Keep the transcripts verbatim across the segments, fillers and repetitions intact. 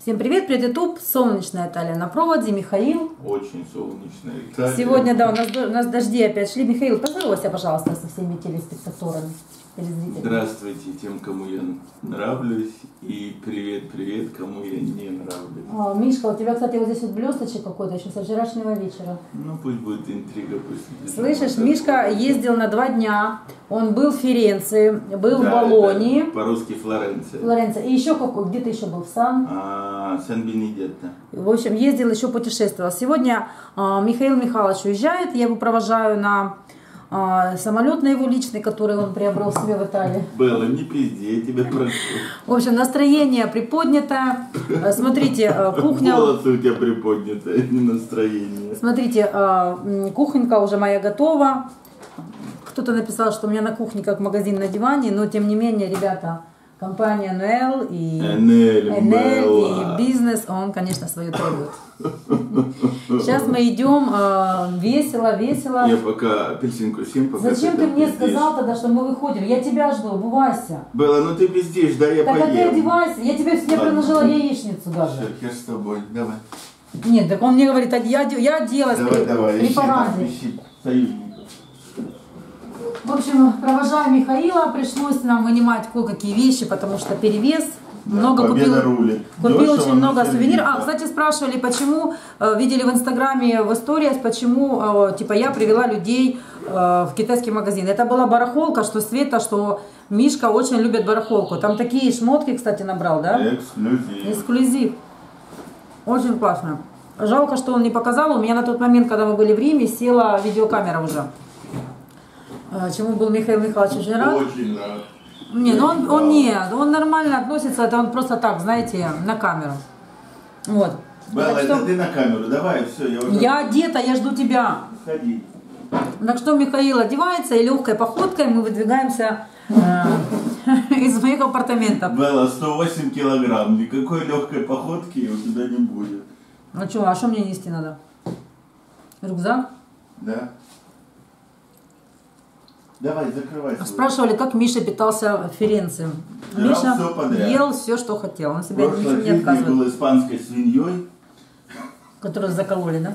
Всем привет, привет, YouTube, солнечная Италия на проводе, Михаил. Очень солнечная Италия. Сегодня, да, у нас, у нас дожди опять шли. Михаил, поздоровайся, пожалуйста, со всеми телеспектаторами, телезрителями. Здравствуйте тем, кому я нравлюсь, и привет-привет, кому я не нравлюсь. А, Мишка, у тебя, кстати, вот здесь вот блесточек какой-то еще со вчерашнего вечера. Ну, пусть будет интрига, пусть будет. Слышишь, Мишка ездил на два дня, он был в Ференции, был да, в Болонии. По-русски Флоренция. Флоренция. И еще какой, где ты еще был? В Сан? А, Сан-Бенедетто. В общем, ездил, еще путешествовал. Сегодня а, Михаил Михайлович уезжает, я его провожаю на а, самолет на его личный, который он приобрел себе в Италии. Было, не пизди, я тебя прошу. В общем, настроение приподнятое. Смотрите, кухня... Волосы у тебя приподнятые, не настроение. Смотрите, кухонька уже моя готова. Кто-то написал, что у меня на кухне как магазин на диване, но тем не менее, ребята, компания Нуэль и Энель и бизнес, он, конечно, свое требует. Сейчас мы идем э, весело, весело. Я пока апельсинку съем, пока Зачем ты мне сказал тогда, что мы выходим? Я тебя жду, обувайся. Белла, ну ты пиздишь, да, я так поем. Так а ты одевайся, я тебе я предложила яичницу даже. Все, я с тобой, давай. Нет, так он мне говорит, я, я оделась давай, при, давай, при ищи, параде. ищи союзников. В общем, провожаю Михаила, пришлось нам вынимать кое-какие вещи, потому что перевес. Да, много купил, рулит. купил Дешево, очень много сердито. сувениров. А, кстати, спрашивали, почему, видели в Инстаграме, в историях, почему, типа, я привела людей в китайский магазин. Это была барахолка, что Света, что Мишка очень любит барахолку. Там такие шмотки, кстати, набрал, да? Эксклюзив. Эксклюзив. Очень классно. Жалко, что он не показал. У меня на тот момент, когда мы были в Риме, села видеокамера уже. Чему был Михаил Михайлович очень рад. Очень рад. Не, ну он, он нет, он нормально относится, это он просто так, знаете, на камеру. Вот. Белла, так это что... ты на камеру, давай, все, я уже... Я одета, я жду тебя. Ходи. Так что Михаил одевается, и легкой походкой мы выдвигаемся э, из моих апартаментов. Белла, сто восемь килограмм, никакой легкой походки у тебя не будет. Ну что, а что мне нести надо? Рюкзак? Да. Давай, закрывай. Спрашивали, как Миша питался в Ференции. Миша все ел все, что хотел. Он себя ничего не отказывает. был испанской свиньей. Которую закололи, да?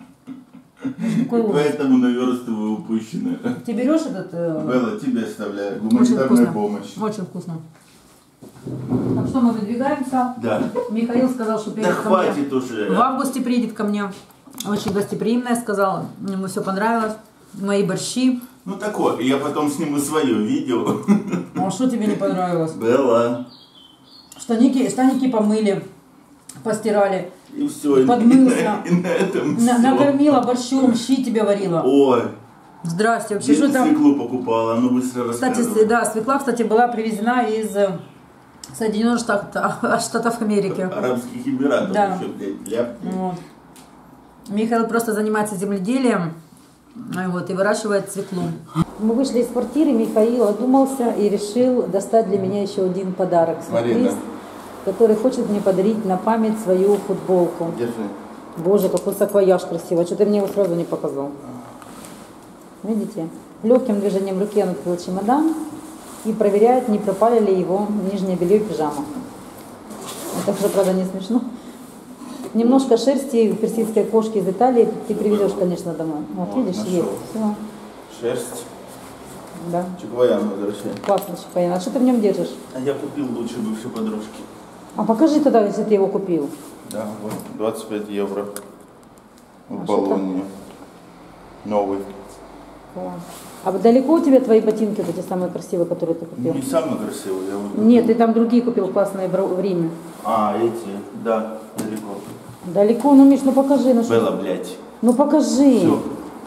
Поэтому наверстываю упущенное. Ты берешь этот... Э... Белла, тебе оставляю. Гуманитарная помощь. Очень вкусно. Так что мы выдвигаемся. Да. Михаил сказал, что приедет да ко хватит мне. Уже. В августе приедет ко мне. Очень гостеприимная, сказала. Ему все понравилось. Мои борщи. Ну такое, я потом сниму свое видео. А что тебе не понравилось? Белла. Штаники, штаники помыли, постирали. И все. Подмылся. И на, и на этом на, все. Накормила борщом, щи тебе варила. Ой. Здрасте. Вообще, что там? Свеклу покупала, ну быстро Кстати, да, свекла, кстати, была привезена из Соединенных Штатов, Штатов Америки. Арабских Эмиратов. Да. Еще, блядь, ляпки. Вот. Михаил просто занимается земледелием. Вот, и выращивает свеклу. Мы вышли из квартиры, Михаил одумался и решил достать для меня еще один подарок. Сюрприз, который хочет мне подарить на память свою футболку. Держи. Боже, какой саквояж красивый. Что ты мне его сразу не показал? Видите? Легким движением руки он открыл чемодан и проверяет, не пропали ли его нижнее белье и пижама. Это уже, правда, не смешно. Немножко шерсти персидской кошки из Италии ты привезешь, конечно, домой. Вот, вот видишь, нашел. Есть. Все. Шерсть. Да. Чиквоян возвращай. Классно, чиквоян. А что ты в нем держишь? А я купил лучше бывшей подружки. А покажи тогда, если ты его купил. Да, вот, двадцать пять евро. В а Болонии. Новый. Класс. А далеко у тебя твои ботинки, вот эти самые красивые, которые ты купил? Не самые красивые. Я вот Нет, ты там другие купил классные в Риме. А, эти, да, далеко. Далеко, ну, Миш, ну покажи. Ну, Белла, блядь. Ну покажи. Все.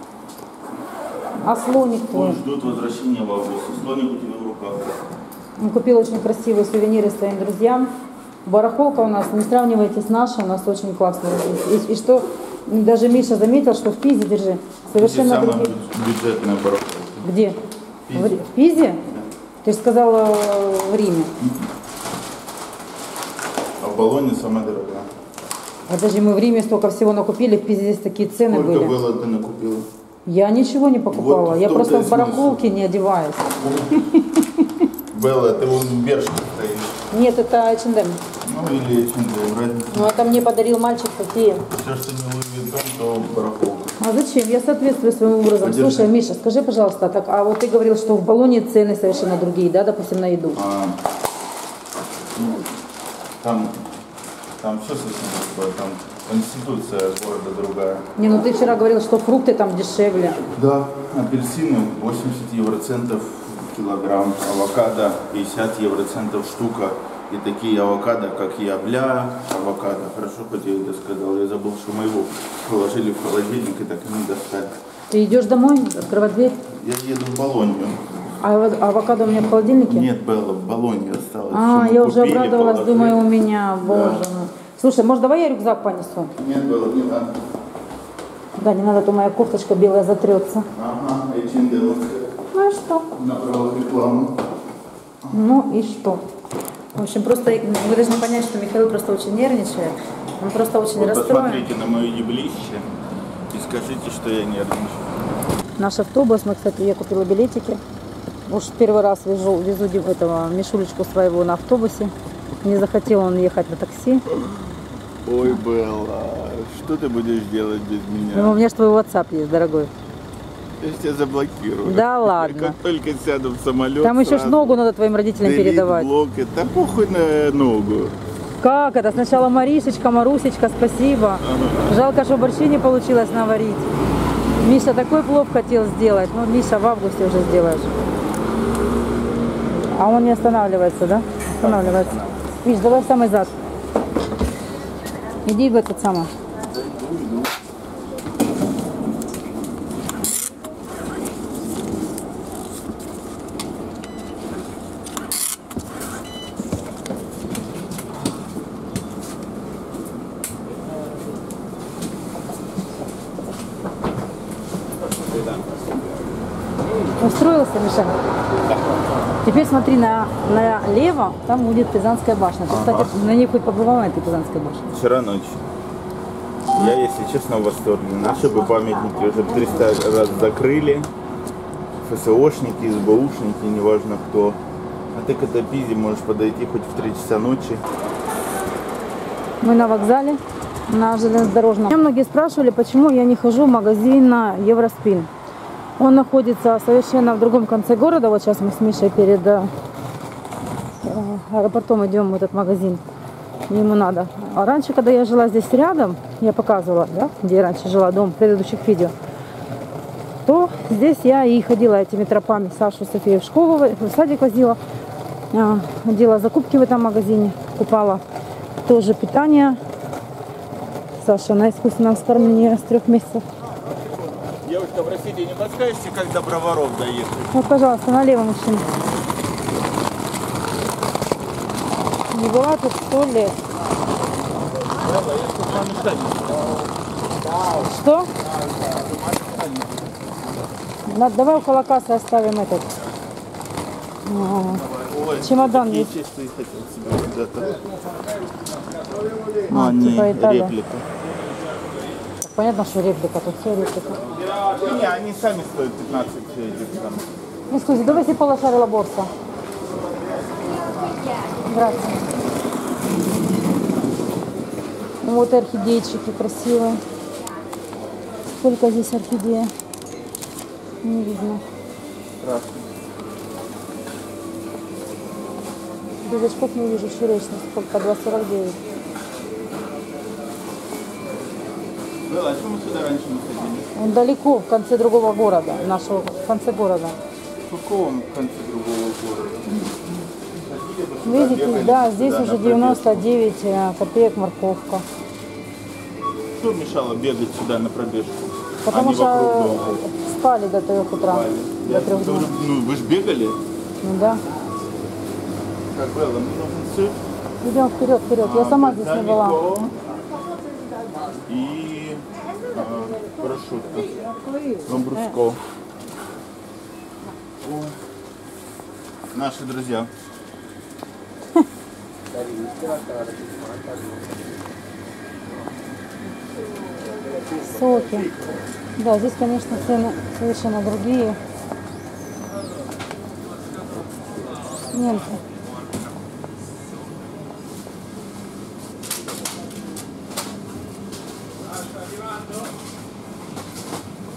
А слоник твой? Он ждут возвращения в августе. Слоник у тебя в руках. Он купил очень красивые сувениры своим друзьям. Барахолка у нас, не сравнивайте с нашей, у нас очень классная здесь. И, и что, даже Миша заметил, что в Пизе, держи, совершенно Где другие... самая бюджетная барахолка? Где? В Пизе. В, в Пизе? Да. Ты же сказала в Риме. А в Болоне самая дорогая. А даже мы в Риме столько всего накупили, в Пизе здесь такие цены Сколько были. было ты накупила? Я ничего не покупала, Вот я просто в смысл. барахолке не одеваюсь. Белла, ты вон в Бершке стоишь. Нет, это эйч энд эм. Ну, Ну или эйч энд эм, разница. Ну это мне подарил мальчик такие. Все, что не Луи Виттон, то барахолка. А зачем? Я соответствую своим образом. Подержи. Слушай, Миша, скажи, пожалуйста, так, а вот ты говорил, что в Болоне цены совершенно другие, да, допустим, на еду? А, ну, там, там все совсем другое, там конституция города другая. Не, ну ты вчера говорил, что фрукты там дешевле. Да, апельсины восемьдесят евроцентов килограмм, авокадо пятьдесят евроцентов штука. И такие авокадо, как я, бля, авокадо. Хорошо, хоть я это сказал. Я забыл, что моего положили в холодильник и так и не достали. Ты идешь домой, открывать дверь? Я еду в Болонью. А ав- авокадо у меня в холодильнике? Нет, Белла, в Болонье осталось. А, Что мы я уже купили, обрадовалась, положили. думаю, у меня, боже Да. мой. Слушай, может, давай я рюкзак понесу? Нет, Белла, не надо. Да, не надо, то моя кофточка белая затрется. Ага, эйч энд эм. Ну и что? На правах рекламы. Ну и что? В общем, просто вы должны понять, что Михаил просто очень нервничает. Он просто очень Вот расстроен. посмотрите на мое еблище и скажите, что я нервничаю. Наш автобус, мы, кстати, я купила билетики. Уж первый раз везу, везу этого Мишулечку своего на автобусе. Не захотел он ехать на такси. Ой, Белла, что ты будешь делать без меня? Ну, у меня же твой WhatsApp есть, дорогой. Я тебя заблокирую. Да ладно. Как только сяду в самолет, Там еще ж сразу ногу надо твоим родителям delete передавать. блоки. Да похуй на ногу. Как это? Сначала Маришечка, Марусечка, спасибо. Жалко, что борщи не получилось наварить. Миша такой плов хотел сделать. Ну, Миша, в августе уже сделаешь. А он не останавливается, да? Останавливается. Миш, давай в самый зад. Иди в этот самый. Устроился, Миша? Теперь смотри на, налево, там будет Пизанская башня. Ты, кстати, на ней хоть побывал, на этой Пизанской башне? Вчера ночью. Я, если честно, в восторге. Наши бы памятники уже триста раз закрыли. ФСОшники, СБУшники, неважно кто. А ты к этой Пизе можешь подойти хоть в три часа ночи. Мы на вокзале, на железнодорожном. Меня многие спрашивали, почему я не хожу в магазин на Евроспин. Он находится совершенно в другом конце города. Вот сейчас мы с Мишей перед э, аэропортом идем в этот магазин. Ему надо. А раньше, когда я жила здесь рядом, я показывала, да, где я раньше жила, дом в предыдущих видео, то здесь я и ходила этими тропами. Сашу, Софию в школу, в садик возила. э, Делала закупки в этом магазине. Купала тоже питание. Саша на искусственном вскормлении с трех месяцев. Девушка, простите, не подскажете, как до Броваров доехать? Вот, пожалуйста, налево, мужчина. Не была тут сто лет. Что? Надо, давай около кассы оставим этот. А, чемодан есть. Что я хотел себе куда-то. А, А, не, типа Италия. реплика. Понятно, что реплика, тут все реплика. Не, они сами стоят пятнадцать этих там. Ну, скажи, dove si può lasciare la borsa? Grazie. Вот орхидейчики красивые. Сколько здесь орхидея? Не видно. Страшно. Без очков не вижу, черешня. Сколько? два сорок девять. Белла, а что мы сюда раньше не ходили? Он далеко, в конце другого города, нашего, в конце города. В каком конце другого города? Видите, Бегали да, сюда здесь на уже пробежку. девяносто девять э, копеек морковка. Что мешало бегать сюда на пробежку? Потому а не что вокруг дома? спали до трех утра. Я До трех дней. тоже- ну, вы же бегали? Ну да. Как Белла, мне нужен сыр. Идем вперед, вперед. Я сама здесь не была. Далеко. И а, парашютка. Ламбруско. Наши друзья. Соки. Да, здесь, конечно, цены совершенно другие. Немцы.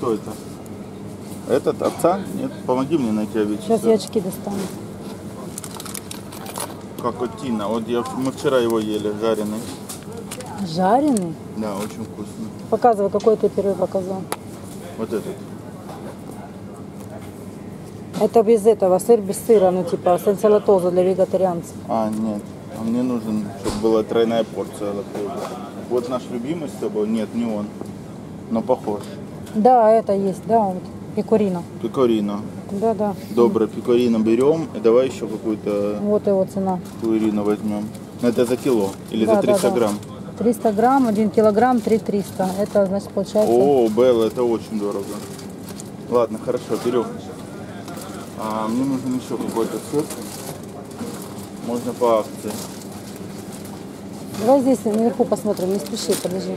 Кто это? Этот овца? Нет, помоги мне найти овечью. Сейчас я очки достану. Кокотина. Вот я, мы вчера его ели, жареный. Жареный? Да, очень вкусно. Показывай, какой ты первый показал. Вот этот. Это без этого, сыр без сыра, ну типа сенсалатоза для вегетарианцев. А, нет. А мне нужен, чтобы была тройная порция лактозы. Вот наш любимый с тобой. Нет, не он. Но похож. Да, это есть, да, вот. Пекорино. Пекорино. Да, да. Доброе пекорино берем. И давай еще какую-то Вот его цена. пекорино возьмем. Это за кило или Да, за триста да, да. грамм? триста грамм, один килограмм, три триста. Это значит получается... О, Белла, это очень дорого. Ладно, хорошо, берем. А, мне нужен еще какой-то сыр. Можно по акции. Давай здесь наверху посмотрим, не спеши, подожди.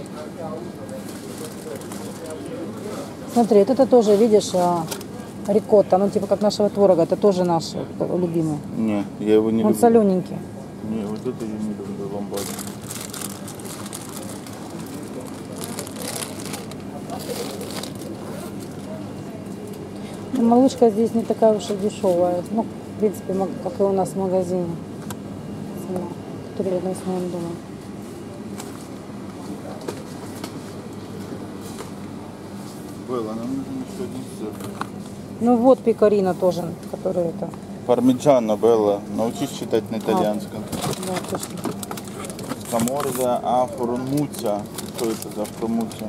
Смотри, вот это тоже, видишь, а, рикотта, ну типа как нашего творога, это тоже наш вот, любимый. Не, я его не Он люблю. солененький. Не, вот это я не люблю, ламбаду. Ну, малышка здесь не такая уж и дешевая. Ну, в принципе, маг- как и у нас в магазине. Цена, который рядом с моим домом. Белла, нам нужен еще один сыр. Ну вот пекарина тоже, который это. Пармиджано, Белла. Научись читать на итальянском. Да, точно. Скаморза а формуца. Что это за формуца?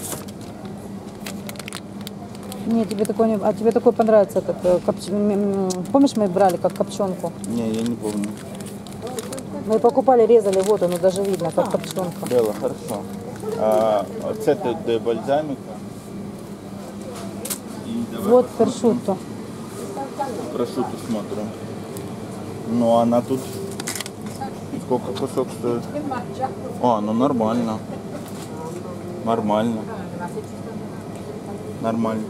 Не, тебе такой не... А тебе такой понравится этот э, копч- м, м, помнишь, мы брали как копченку? Не, я не помню. Мы покупали, резали, вот оно даже видно, как копченка. Белла, хорошо. А, Цета де бальзамик. И давай Вот першутто. прошуту смотрим. Ну, она тут... Сколько кусок стоит? А, ну нормально. Нормально. Нормально.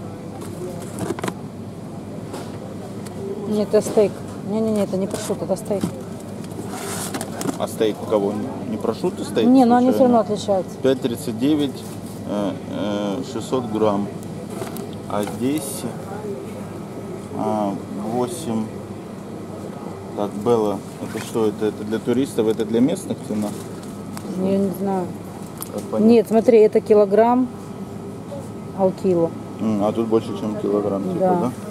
Нет, это стейк. Не-не-не, это не прошутто, это стейк. А стейк у кого? Не прошуту стейк? Не, но они все случайно? равно отличаются. пять тридцать девять, э, э, шестьсот грамм. А здесь а, восемь. Так, Белла, это что? Это, это для туристов, это для местных цена? Я не знаю. Как понять? Нет, смотри, это килограмм, алкило. М, А тут больше, чем килограмм, типа, Да. да?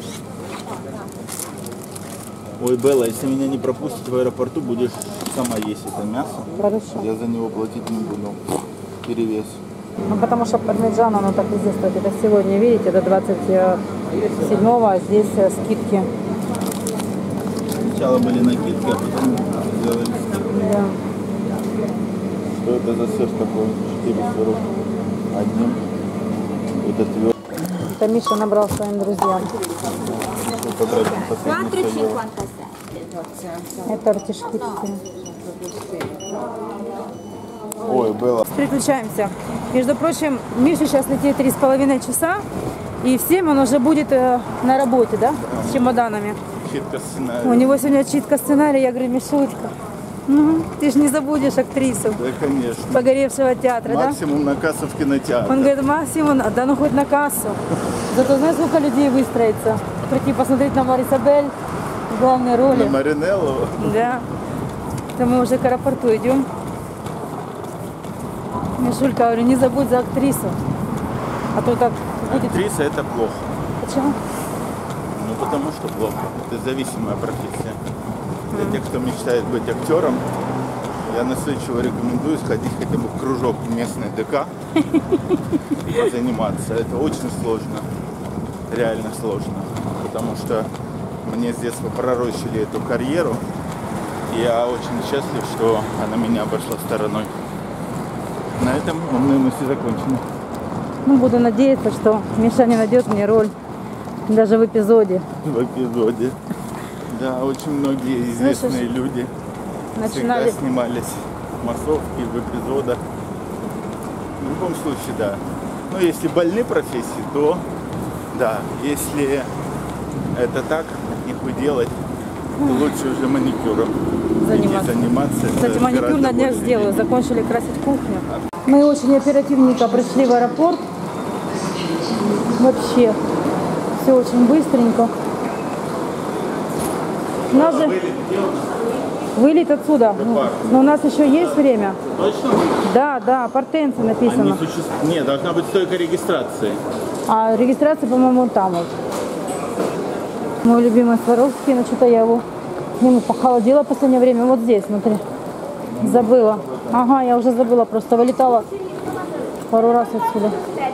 Ой, Белла, если меня не пропустят в аэропорту, будешь сама есть это мясо. Хорошо. Я за него платить не буду. Перевес. Ну, потому что пармиджан, оно так везде стоит. Это сегодня, видите, это двадцать седьмого, а здесь э, скидки. Сначала были накидки, а потом сделали скидки. Да. Что это за сыр такой? четыре сыров. Одним. Это твердый. Это Миша набрал своим друзьям. Потратим последний quattro e соевый. cinquantasette. Это артишки. Ой, Белла. Переключаемся. Между прочим, Миша сейчас летит три с половиной часа, и в семь он уже будет э, на работе, да, с чемоданами. Читка У сценария. него сегодня читка сценария, я говорю, Мишутка, ну, ты же не забудешь актрису Да, конечно. погоревшего театра, да? Максимум на кассу в кинотеатр. Он говорит, максимум, да ну хоть на кассу. Зато знаешь, сколько людей выстроится? Прийти посмотреть на Марисабель в главной На роли. Маринеллу. Да. То мы уже к аэропорту идем. Мишулька, говорю, не забудь за актрису. А то так будет... Актриса это плохо. Почему? Ну потому что плохо. Это зависимая профессия. Для тех, кто мечтает быть актером, я настойчиво рекомендую сходить хотя бы в кружок местной ДК и позаниматься. Это очень сложно. Реально сложно. Потому что мне с детства пророчили эту карьеру. И я очень счастлив, что она меня обошла стороной. На этом умные мысли закончены. Ну, буду надеяться, что Миша не найдет мне роль даже в эпизоде. В эпизоде. Да, очень многие известные Слышишь? люди Начинали... всегда снимались в массовке, в эпизодах. В любом случае, да. Но если больны профессии, то да. Если это так, нихуй делать, то лучше уже маникюром Заниматься. идти заниматься. Это Кстати, маникюр гораздо на днях больше сделаю. денег. Закончили красить кухню. Мы очень оперативненько пришли в аэропорт. Вообще. Все очень быстренько. У нас же вылет отсюда. Ну, но у нас еще есть время. Точно? Да, да, Портенце написано. Суще... Нет, должна быть стойка регистрации. А регистрация, по-моему, там вот. Мой любимый Сваровский, но что-то я его к нему похолодела в последнее время. Вот здесь, смотри. Забыла. Ага, я уже забыла, просто вылетала пару раз отсюда.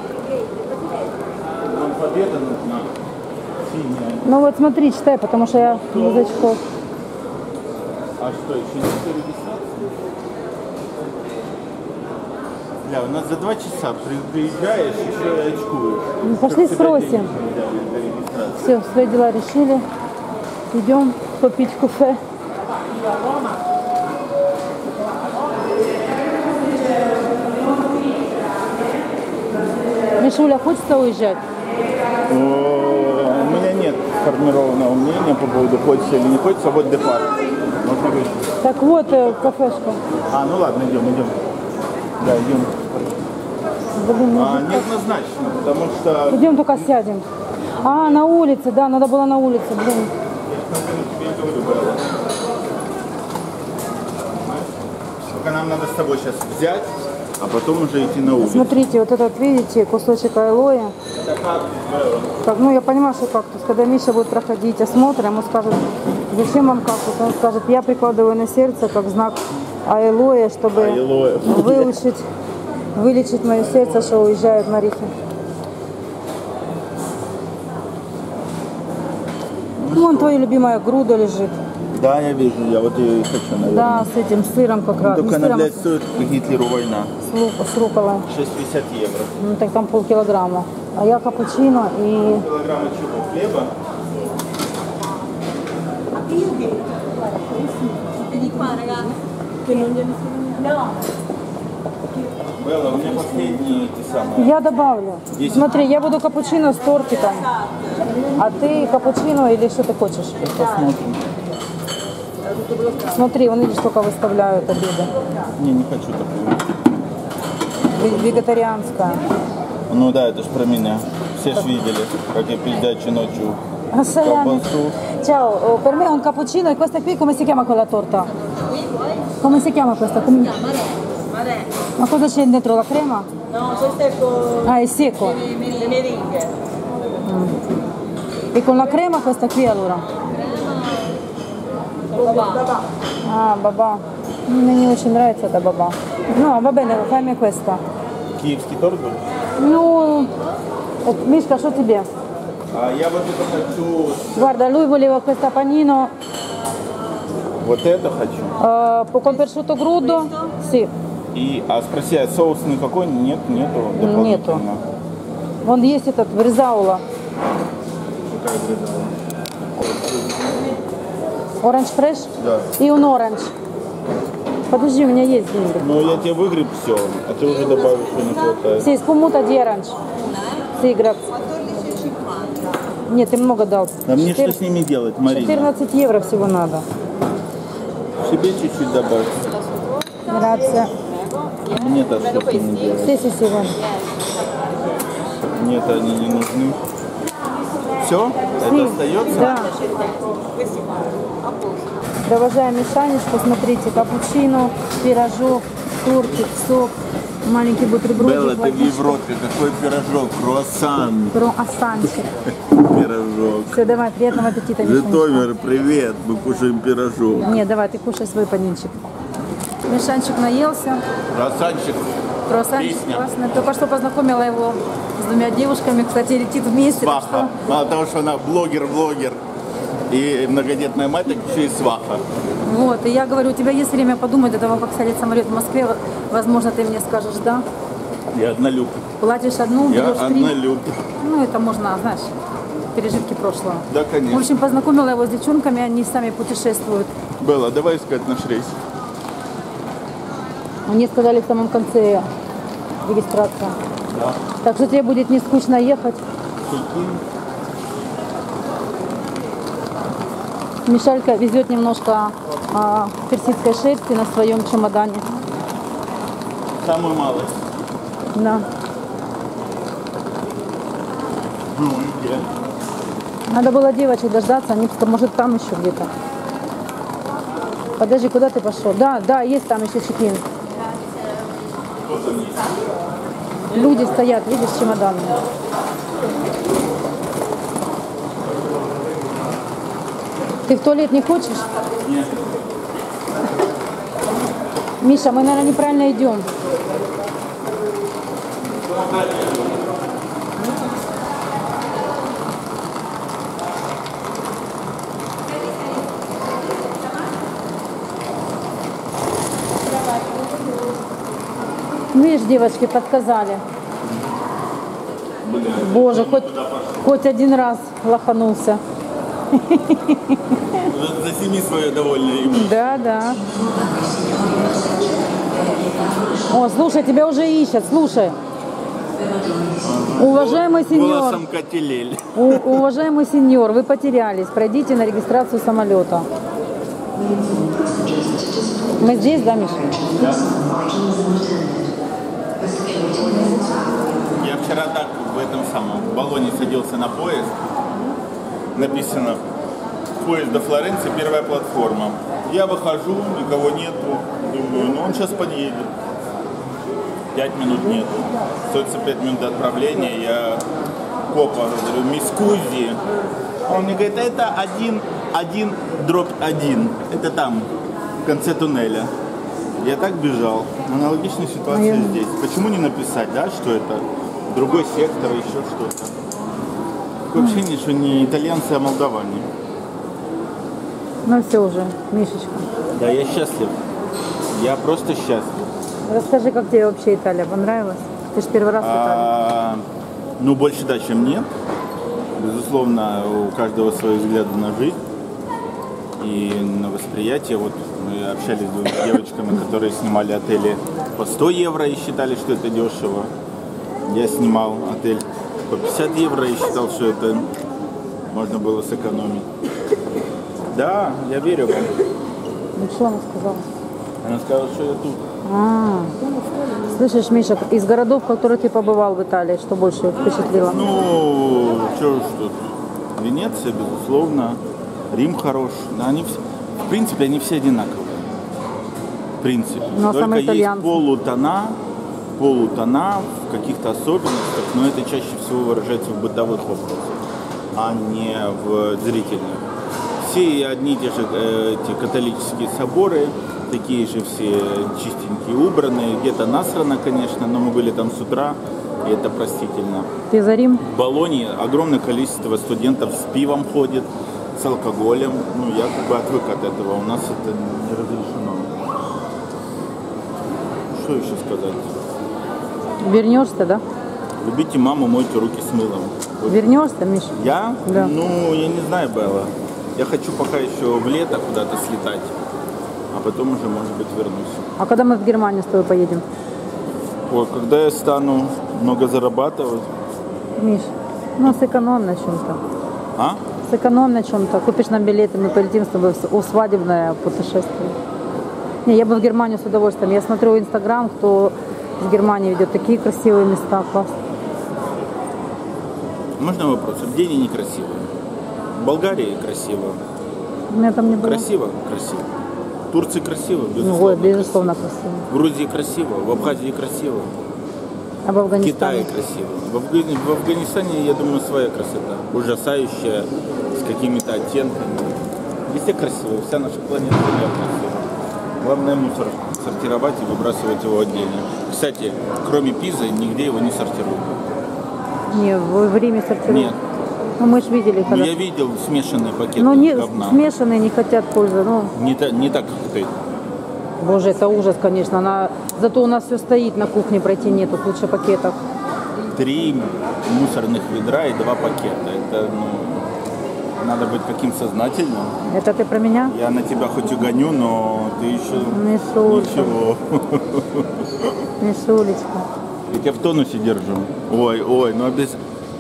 Нам победа нужна. Синяя. Ну вот смотри, читай, потому что я без очков. А что, еще не стойка регистрации? Бля, у нас за два часа при- приезжаешь, еще и очкуешь. Ну, пошли Как спросим. всегда денег не дали за регистрацию. Все, свои дела решили. Идем попить кофе. Мишуля, хочется уезжать? О, У меня нет сформированного мнения по поводу хочется или не хочется, вот департ. Можно говорить. Так вот, э, кафешка. А, ну ладно, идем, идем. Да, идем. Блин, А, неоднозначно, потому что идем только сядем. А, на улице, да, надо было на улице, блин. тебе и говорю, Белла. Только нам надо с тобой сейчас взять, а потом уже идти на улицу. Смотрите, вот этот, видите, кусочек алоэ. Это как, Белла? Так, ну я понимаю, что кактус. Когда Миша будет проходить осмотр, ему скажут, зачем вам кактус? Он скажет, я прикладываю на сердце как знак алоэ, чтобы Алоэ. выучить, вылечить мое сердце, что уезжает на рифе. Вон твоя любимая груда лежит. Да, я вижу, я вот ее и хочу, наверное. Да, с этим сыром как раз. Только Не она, сыром, блядь, стоит по Гитлеру война. а с, лук- с руколой. шесть пятьдесят евро. Ну так там полкилограмма. А я капучино и... Килограмма чего? Хлеба? Белла, у меня последние эти самые. Я добавлю. Есть. Смотри, я буду капучино с тортиком. А ты капучино или что ты хочешь? Посмотрим. Смотри, вон видишь, сколько выставляют обеды. Не, не хочу такого. Ве- Вегетарианская. Ну да, это ж про меня. Все ж видели, как я пиздячу ночью Salami. колбасу. Ciao, oh, per me è un cappuccino e questa qui come si chiama quella torta? Come si chiama questa? Come- Mare. Ma cosa c'è dentro la crema? No, questo è con Ah, è secco. le meringhe. E con la crema questa qui allora? Baba. А, баба. Мне не очень нравится эта баба. Ну, va bene, fammi questa. Киевский торт был? Ну, вот, Мишка, что тебе? А я вот это хочу, Guarda, lui voleva questa panino вот это хочу. eh, con prosciutto crudo. Sì. И, а спроси, а соус никакой? Нет, нету Нету. дополнительно. Вон есть этот бризаула. Какая грязная? Оранж фреш? Да. И он оранж. Подожди, у меня есть деньги. Ну я тебе выгреб все, а ты уже добавишь, что не хватает. Sì, spumuta di orange. Sì, grazie. Нет, ты много дал. А мне Четыр- что с ними делать, Марина? четырнадцать евро всего надо. Себе чуть-чуть добавь. Grazie. Мне-то что с ними делать? Sì, sì, sì, вон. Мне-то они не нужны. Все? Sì, Это остается? да. Провожаем Мишанечку, смотрите, капучино, пирожок, тортик, сок, маленький бутербродик. Белла, ты в водичка. Европе. Какой пирожок? Круассан. Круассанчик. Пирожок. Все, давай, приятного аппетита, Мишанечка. Житомир, привет. Мы кушаем пирожок. Нет, давай, ты кушай свой подинчик. Мишанчик наелся. Круассанчик. Круассанчик Песня. классный. Только что познакомила его с двумя девушками. Кстати, летит вместе. так Сваха. Мало того, что она блогер-блогер и многодетная мать, так еще и сваха. что- Вот, и я говорю, у тебя есть время подумать до того, как сядет самолет в Москве. Возможно, ты мне скажешь, да? Я однолюб. Платишь одну, Я берешь три. однолюб. Ну, это можно, знаешь, пережитки прошлого. Да, В конечно. общем, познакомила его с девчонками, они сами путешествуют. Белла, давай искать наш рейс. Мне сказали в самом конце регистрация. Да. Так что тебе будет не скучно ехать. Мишалька везет немножко а, персидской шерсти на своем чемодане. Самую малость. Да. Ну, где? Надо было девочек дождаться, они, может, там еще где-то. Подожди, куда ты пошел? Да, да, есть там еще чекин. Люди стоят, видишь, с чемоданами. Ты в туалет не хочешь? Нет. Миша, мы, наверное, неправильно идем. Видишь, девочки подсказали. Боже, хоть, хоть один раз лоханулся. Засеми свое довольное. Да, да. О, слушай, тебя уже ищут, слушай. Уважаемый сеньор, Голосом Котелель. у- уважаемый сеньор, вы потерялись. Пройдите на регистрацию самолета. Мы здесь, да, Миша? Я вчера так в этом самом в баллоне садился на поезд. Написано поезд до Флоренции, первая платформа. Я выхожу, никого нету. Думаю, ну он сейчас подъедет. Пять минут нету. Остается пять минут до отправления. Я копа говорю, мискузи. Он мне говорит, это один, один, дробь один. Это там, в конце туннеля. Я так бежал. Аналогичная ситуация Наверное. здесь. Почему не написать, да, что это другой сектор, еще что-то? Такое ощущение, что не итальянцы, а молдаване. Ну все уже, Мишечка. Да, я счастлив. Я просто счастлив. Расскажи, как тебе вообще Италия понравилась? Ты же первый раз в Италии. А, ну, больше да, чем нет. Безусловно, у каждого свои взгляды на жизнь и на восприятие. Вот мы общались с двумя девочками, которые снимали отели по сто евро и считали, что это дешево. Я снимал отель по пятьдесят евро и считал, что это можно было сэкономить. Да, я верю вам. Ну что она сказала? Она сказала, что я тут. А, слышишь, Миша, из городов, в которых ты побывал в Италии, что больше впечатлило? Ну, что ж тут. Венеция, безусловно. Рим хорош. Но они, вс- в принципе, они все одинаковые. В принципе. Но Только самые есть итальянцы. полутона, полутона в каких-то особенностях, но это чаще всего выражается в бытовых образах, а не в зрительных. Все одни и те же э, эти католические соборы, такие же все чистенькие, убранные. Где-то насрано, конечно, но мы были там с утра, и это простительно. Ты за Рим? В Болонье огромное количество студентов с пивом ходит, с алкоголем. Ну, я как бы отвык от этого. У нас это не разрешено. Что еще сказать? Вернешься, да? Любите маму, мойте руки с мылом. Вот Вернешься, Миша? я? Да. Ну, я не знаю, Белла. Я хочу пока еще в лето куда-то слетать, а потом уже, может быть, вернусь. А когда мы в Германию с тобой поедем? Ой, когда я стану много зарабатывать, Миш, ну сэкономь на чем-то. а? Сэкономь на чем-то. Купишь нам билеты, мы полетим с тобой в с- в свадебное путешествие. Не, я бы в Германию с удовольствием. Я смотрю Инстаграм, кто в Германии ведет такие красивые места, класс. Можно вопрос? Где они некрасивые? В Болгарии красиво. У меня там не было. Красиво? Красиво. В Турции красиво? Ну, Безусловно. вот, безусловно, красиво. В Грузии красиво, в Абхазии красиво, А в в Афганистане? Китае красиво. В, Афгани- в Афганистане, я думаю, своя красота. Ужасающая, с какими-то оттенками. Везде красиво, вся наша планета Земля красива. Главное мусор сортировать и выбрасывать его отдельно. Кстати, кроме Пизы, нигде его не сортируют. Не, в, в Риме сортируют. Нет. Ну мы же видели, Ну, когда... я видел смешанные пакеты Ну не, говна. смешанные не хотят пользоваться. Ну, Не, та- не так, как ты. боже, это ужас, конечно. Она... Зато у нас все стоит на кухне, пройти нету, лучше пакетов. Три мусорных ведра и два пакета. Это, ну, надо быть каким сознательным. Это ты про меня? Я на тебя хоть и гоню, но ты еще Мишулька, ничего. Мишулечка. Я тебя в тонусе держу. Ой, ой, ну без...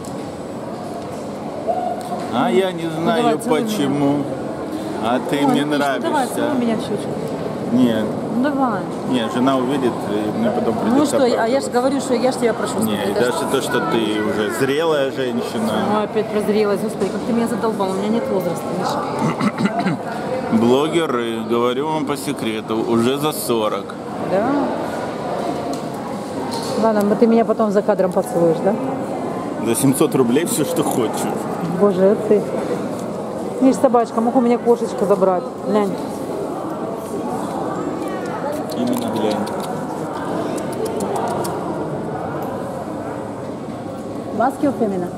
А я не знаю давай, целуй почему. А ты мне Давай, нравишься. целуй меня в щечку. Нет, Ну давай. Не, жена увидит, и мне потом придется... Ну что, а оправдываться. я же говорю, что я же тебя прошу. Не, и даже то, что ты уже зрелая женщина, Ой, опять прозрелась. Господи, как ты меня задолбал, у меня нет возраста, Миша. блогеры, говорю вам по секрету, уже за сорок. Да? Ладно, ну ты меня потом за кадром поцелуешь, да? За семьсот рублей все, что хочешь. Боже, это ты. Миш, собачка, мог у меня кошечку забрать. Глянь. Именно глянь. Маски у Фемина?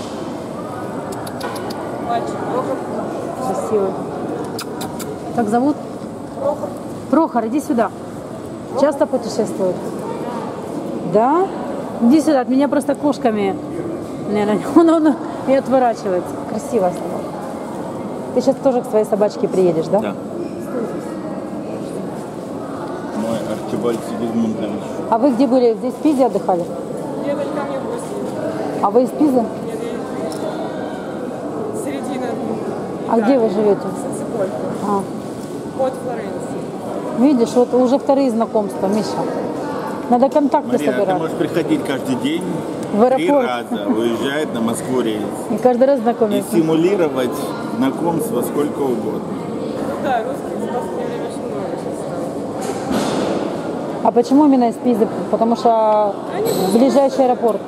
Мальчик, Прохор. Красивый. Как зовут? Прохор. Прохор, иди сюда. Часто путешествует? Да? Иди сюда, от меня просто кошками. Наверное, он, он и отворачивается. Красивая собака. Ты сейчас тоже к своей собачке приедешь, да? Да. Мой Арчибальд Сигизмундович. А вы где были? Здесь в Пизе отдыхали? Нет, они ко мне в гости. А вы из Пизы? Нет, я- середина. А где вы живете? Сациполька. А. От Флоренции. Видишь, вот уже вторые знакомства, Миша. Надо контакты Марина, ты собирать. можешь приходить каждый день, В аэропорт. три раза уезжать на Москву рейс. И каждый раз И знакомиться. симулировать знакомство сколько угодно. Да, русских в последнее время очень много сейчас стало. А почему именно из Пизы? Потому что ближайший аэропорт.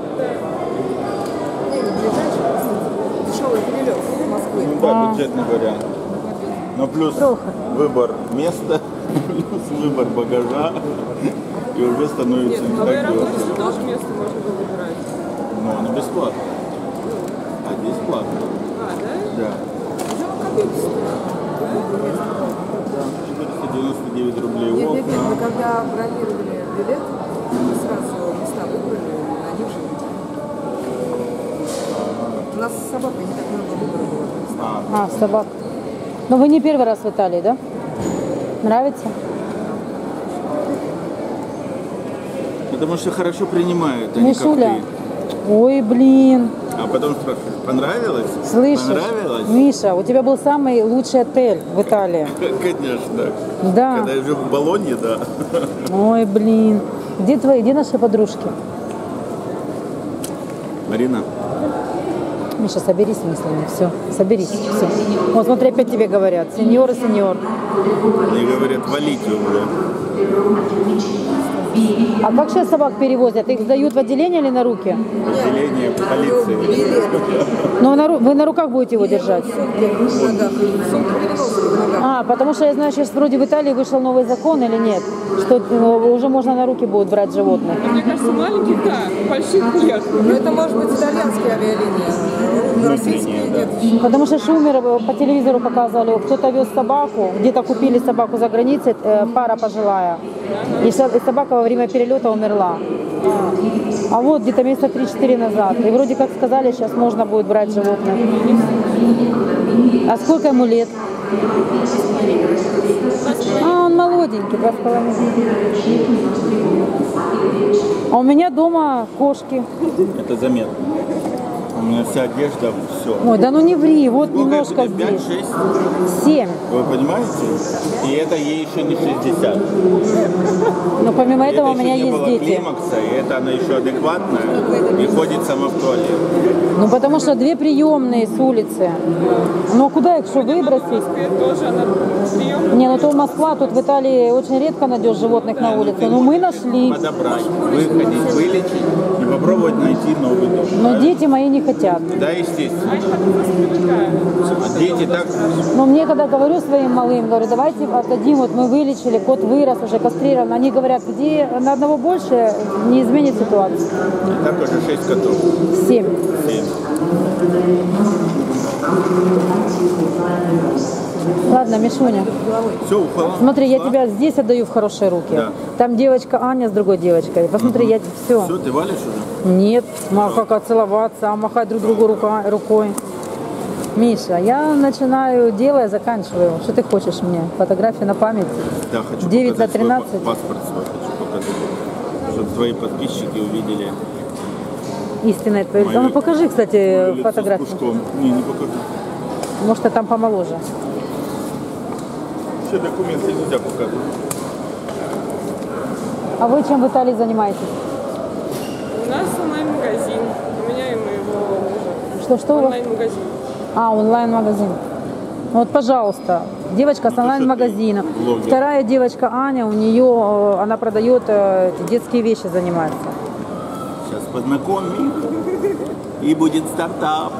Дешевый перелет в Москву. Ну да, А. бюджетный вариант. Но плюс Прохор. выбор места, плюс выбор багажа. И уже становится Нет, не а в так аэропорте дорого. тоже место можно было выбирать. Но оно бесплатно. А здесь платно. А, да? Да. Уже копейки стоит. четыреста девяносто девять рублей Нет, в нет, нет, мы окна. когда бронировали билет, мы сразу места выбрали, на них жили. У нас с собакой не так много выбора было. А, А, собак. Но вы не первый раз в Италии, да? Нравится? потому что хорошо принимают, а не как Мишуля. ты. Ой, блин. А потом спрашивают, понравилось? Слышишь? Понравилось? Миша, у тебя был самый лучший отель в Италии. Конечно. Да. Когда я жил в Болонье, да. Ой, блин. Где твои, где наши подружки? Марина, Миша, соберись мыслями, все, соберись, все. Вот смотри, опять тебе говорят, сеньор и сеньор. мне говорят, валите уже. А как сейчас собак перевозят? Их сдают в отделение или на руки? Отделение полиции. Ну, на, ру- вы на руках будете его держать? В ногах. Сумки переноски в ногах. А, потому что я знаю, сейчас вроде в Италии вышел новый закон или нет, что э, уже можно на руки будут брать животных. Мне кажется, маленьких, да, больших нет. Но это может быть итальянские авиалинии. Российские нет. Потому что Шумер э, по телевизору показывали, кто-то вез собаку, где-то купили собаку за границей, э, пара пожилая. И со- и собака во время перелета умерла. А вот где-то месяца три-четыре назад. И вроде как сказали, сейчас можно будет брать животных. А сколько ему лет? А, он молоденький, два с половиной. А у меня дома кошки. Это заметно. У меня вся одежда, все. Ой, да ну не ври, вот немножко здесь. пять-шесть, Семь. вы понимаете? И это ей еще не шестьдесят. Но помимо И этого у это меня еще не есть было дети. климакса, и это она еще адекватная и ходит сама в туалет. Ну потому что две приемные с улицы. Ну а куда их что выбросить? Москве тоже она прием. Не, ну то Москва, тут в Италии очень редко найдешь животных на улице. Ты Ну мы можешь нашли. подобрать, выходить, вылечить и попробовать найти новый дом. Но дети мои не хотят. Да, естественно. Они как раз привыкают. А дети так... Но мне когда говорю своим малым, говорю, давайте отдадим, вот мы вылечили, кот вырос, уже кастрирован. Они говорят, где на одного больше не изменит ситуацию. Так уже шесть котов. Семь. Семь. Ладно, Мишуня, Все, ухала. смотри, я Ушла? тебя здесь отдаю в хорошие руки. Да. Там девочка Аня с другой девочкой. Посмотри, я все. Все, ты валишь уже? Нет, ма- как отцеловаться, а махать друг другу рука, рукой. Миша, я начинаю дело, я заканчиваю. Что ты хочешь мне? Фотографии на память? Да, хочу девять на показать свой тринадцать? па- паспорт свой хочу показать. Чтобы твои подписчики увидели Истинное твое. Мое- А ну покажи, кстати, мое лицо с фотографию. пушком. Не, не покажу. Может, я там помоложе. Все документы нельзя показывать. А вы чем в Италии занимаетесь? У нас онлайн-магазин. У меня и моего мужа. Что, что у вас? Онлайн-магазин. А, онлайн-магазин. Ну вот, пожалуйста, девочка с Ну, то, онлайн-магазина. что ты блогер. Вторая девочка Аня, у нее, э, она продает э, эти детские вещи, занимается. Сейчас познакомим. И будет стартап.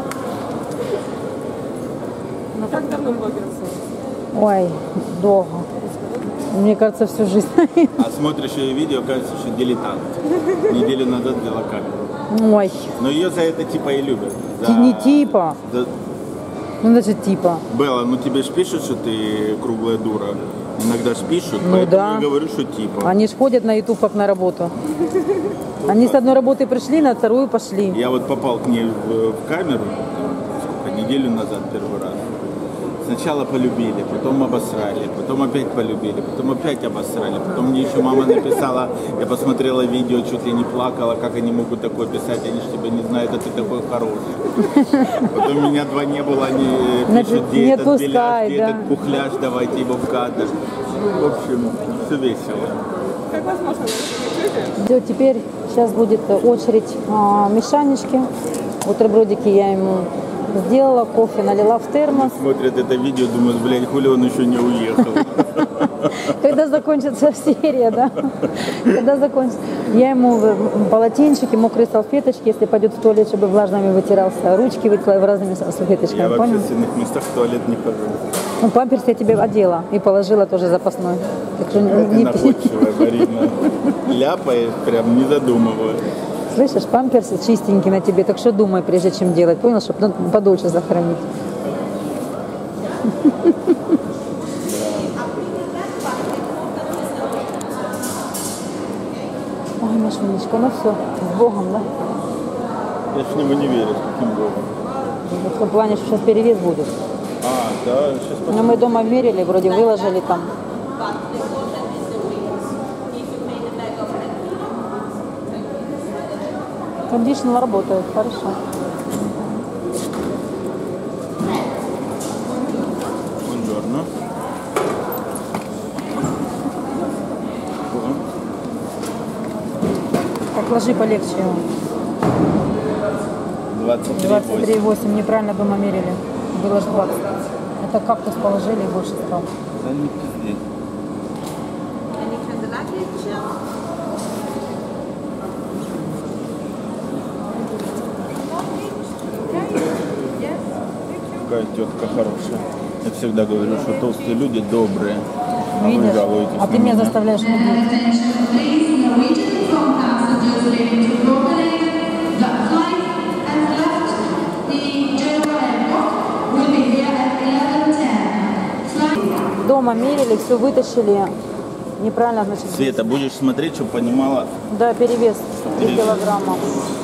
Ну как давно блогером стал? Ой, долго. Мне кажется, всю жизнь. А смотришь ее видео, кажется, что дилетант. Неделю назад взяла камеру. Ой, Но ее за это типа и любят. За- ти- не типа. за- Ну, значит, типа. Белла, ну тебе ж пишут, что ты круглая дура. Иногда ж пишут, Ну поэтому да. я говорю, что типа. Они ж ходят на YouTube как на работу. Они с одной работы пришли, на вторую пошли. Я вот попал к ней в, в камеру, сколько, неделю назад первый раз. Сначала полюбили, потом обосрали, потом опять полюбили, потом опять обосрали. Потом мне еще мама написала, я посмотрела видео, чуть ли не плакала, как они могут такое писать, они же тебя не знают, а ты такой хороший. Потом меня два не было, они пишут, где Не этот беляш, отпускай, где да. этот пухляж, давайте его в кадр. В общем, все весело. Как вас можно найти? Всё, теперь сейчас будет очередь а, Мишанечки. Бутербродики я ему сделала, кофе налила в термос. Смотрят это видео, думают, блядь, хули он еще не уехал. Когда закончится серия, да? Когда закончится. Я ему в- полотенчики, мокрые салфеточки, если пойдет в туалет, чтобы влажными вытирался, ручки вытирала разными Я салфеточками, в понял? общественных местах в туалет не хожу. Ну, памперс я тебе одела и положила тоже запасной. Так что Ты не, находчивая, Марина. Ляпаешь, прям не задумываясь. слышишь, памперсы чистенький на тебе, так что думай, прежде чем делать, понял, чтобы подольше сохранить. Ой, Машунечка, ну все, с Богом, да? Я ж в него не верю, с каким богом. В том плане, что сейчас перевес будет. А, да, сейчас Но мы дома мерили, вроде выложили там. Кондишнер работает, хорошо. Buongiorno. Так, ложи полегче его. двадцать три двадцать три восемь. восемь, неправильно дома мерили. Было же двадцать. Это кактус положили и больше стал. Да не пизди. Какая тетка хорошая. Я всегда говорю, что толстые люди добрые. А вы Видишь? жалуетесь А на ты меня меня. заставляешь нудить. Дома мерили, все вытащили. Неправильно, значит. Света, будешь смотреть, чтобы понимала, Да, перевес три Перевес. килограмма.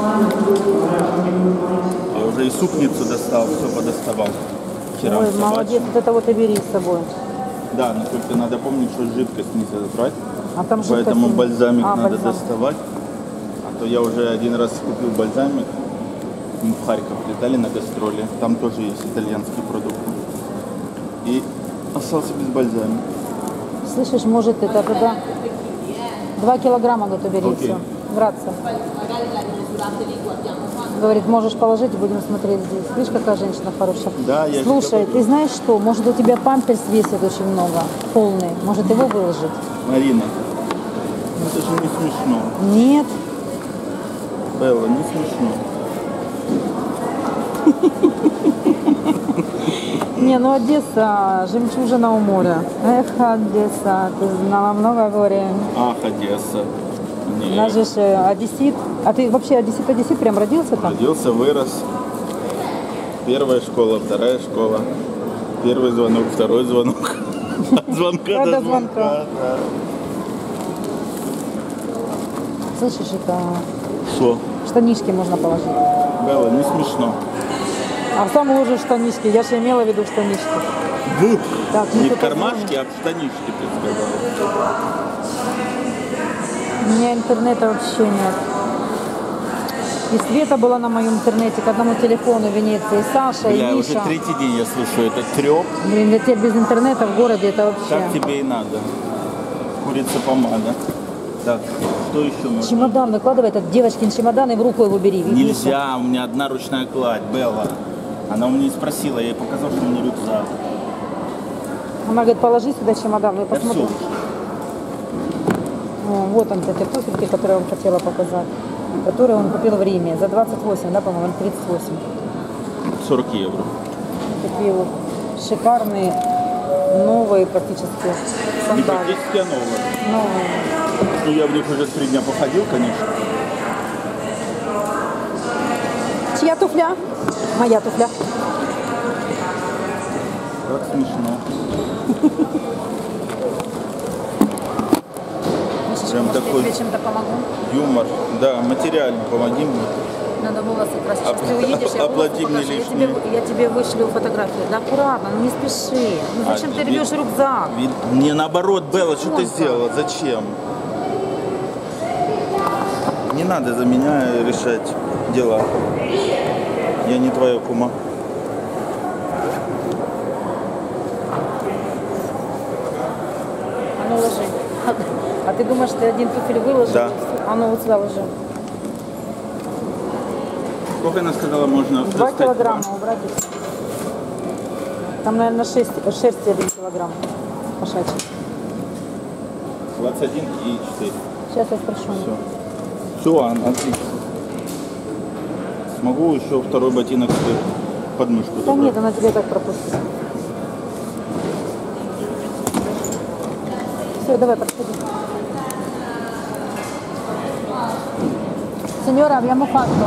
я уже и супницу достал, все подоставал. Вчера Ой, в собачьем. молодец, вот это вот и бери с собой. Да, но только надо помнить, что жидкость нельзя брать. А там жидкость Поэтому не- бальзамик А, надо бальзам. доставать. А то я уже один раз купил бальзамик. Мы в Харьков летали на гастроли. Там тоже есть итальянские продукты. И остался без бальзамика. Слышишь, может это туда два килограмма говорит, убери, Окей. все. Грация. Говорит, можешь положить, будем смотреть здесь. Видишь, какая женщина хорошая. Да, я же Слушай, говорю. ты знаешь что? Может, у тебя памперс весит очень много, полный. Может, его выложить? Марина, ну это же не смешно. Нет. Белла, не смешно. Не, ну Одесса, жемчужина у моря. Эх, Одесса, ты знала много горя. Ах, Одесса. У нас Не. же ж, э, одессит. А ты вообще одессит, одессит прям родился там? Родился, вырос. Первая школа, вторая школа. Первый звонок, второй звонок. От звонка До до звонка. звонка. да. Слышишь, это Что? штанишки можно положить. Белла, не смешно. А в самые уже штанишки. Я же имела в виду штанишки. В. Так, Не ну в тут кармашке, а в штанишке, ты сказала. У меня интернета вообще нет. И Света была на моем интернете к одному телефону в Венеции. И Саша, Бля, и уже Миша. третий день я слышу этот треп. Блин, для тебя без интернета в городе это вообще. Так тебе и надо. Курица помада. Так, Что еще можно? Чемодан выкладывай, этот девочкин чемодан и в руку его бери. видишь? Нельзя, у меня одна ручная кладь, Белла. Она у меня и спросила, я ей показал, что у меня рюкзак. Она говорит, положи сюда чемодан, я Да посмотрю. все. О, вот он, эти туфельки, которые я вам хотела показать. Которые он купил в Риме. За двадцать восемь, да, по-моему, тридцать восемь. сорок евро. Такие вот шикарные, новые практически Не сандали. практически, а новая. Новые. Ну, я в них уже три дня походил, конечно. Чья туфля? Моя туфля. Как смешно. Прям такой Я чем-то помогу. юмор. Да, материально помоги мне. Надо волосы красить. Сейчас Оп- ты уедешь, я оплати волосы мне покажу. Я лишние. тебе, я тебе вышлю фотографию. Да аккуратно, ну не спеши. Ну А, зачем ты вид- рвешь рюкзак? Вид- Не наоборот, Белла, что ты Вон сделала? Зачем? Не надо за меня решать дела. Я не твоя кума. А ну ложи. А ты думаешь, ты один туфель выложил? Да. А ну вот сюда ложи. Сколько она сказала, можно Два достать? килограмма убрать. Там, наверное, шесть, шерсти один килограмм. Кошачий. двадцать один и четыре. Сейчас я спрошу. Все. Все, отлично. Смогу еще второй ботинок себе под мышку Да забрать? нет, она тебе так пропустит. Все, давай, подходи. Signora, abbiamo fatto.